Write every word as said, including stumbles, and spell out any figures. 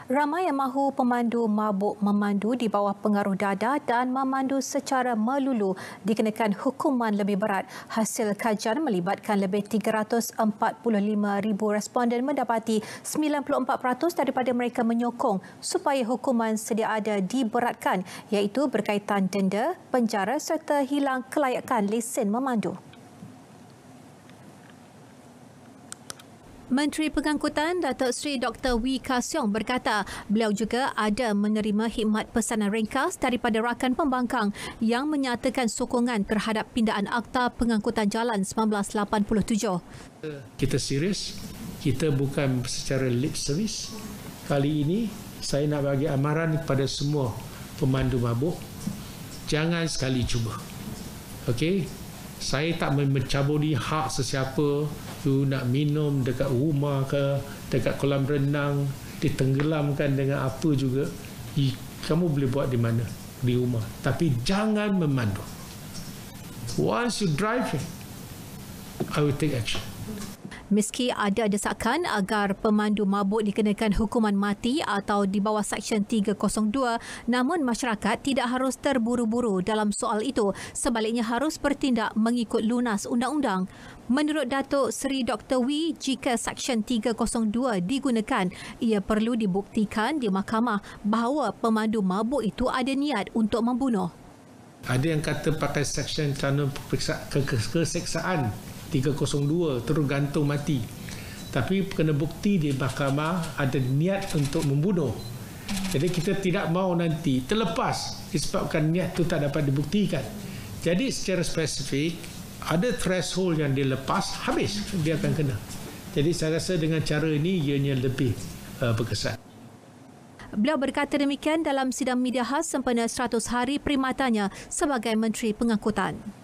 Ramai yang mahu pemandu mabuk memandu di bawah pengaruh dadah dan memandu secara melulu dikenakan hukuman lebih berat. Hasil kajian melibatkan lebih tiga ratus empat puluh lima ribu responden mendapati sembilan puluh empat peratus daripada mereka menyokong supaya hukuman sedia ada diberatkan, iaitu berkaitan denda, penjara serta hilang kelayakan lesen memandu. Menteri Pengangkutan Datuk Seri Doktor Wee Ka Siong berkata beliau juga ada menerima khidmat pesanan ringkas daripada rakan pembangkang yang menyatakan sokongan terhadap pindaan Akta Pengangkutan Jalan seribu sembilan ratus lapan puluh tujuh. Kita serius, kita bukan secara lip service. Kali ini saya nak bagi amaran kepada semua pemandu mabuk, jangan sekali cuba. Okey? Saya tak mencaburi hak sesiapa. You nak minum dekat rumah ke, dekat kolam renang, ditenggelamkan dengan apa juga, kamu boleh buat di mana? Di rumah. Tapi jangan memandu. Once you drive, I will take action. Meski ada desakan agar pemandu mabuk dikenakan hukuman mati atau di bawah Seksyen tiga kosong dua, namun masyarakat tidak harus terburu-buru dalam soal itu, sebaliknya harus bertindak mengikut lunas undang-undang. Menurut Datuk Seri Doktor Wee, jika Seksyen tiga kosong dua digunakan, ia perlu dibuktikan di mahkamah bahawa pemandu mabuk itu ada niat untuk membunuh. Ada yang kata pakai Seksyen kanun keseksaan tiga kosong dua terus gantung mati, tapi kena bukti di mahkamah ada niat untuk membunuh. Jadi kita tidak mahu nanti terlepas disebabkan niat itu tak dapat dibuktikan. Jadi secara spesifik ada threshold yang dilepas, habis dia akan kena. Jadi saya rasa dengan cara ini ianya lebih uh, berkesan. Beliau berkata demikian dalam sidang media khas sempena seratus hari perkhidmatannya sebagai Menteri Pengangkutan.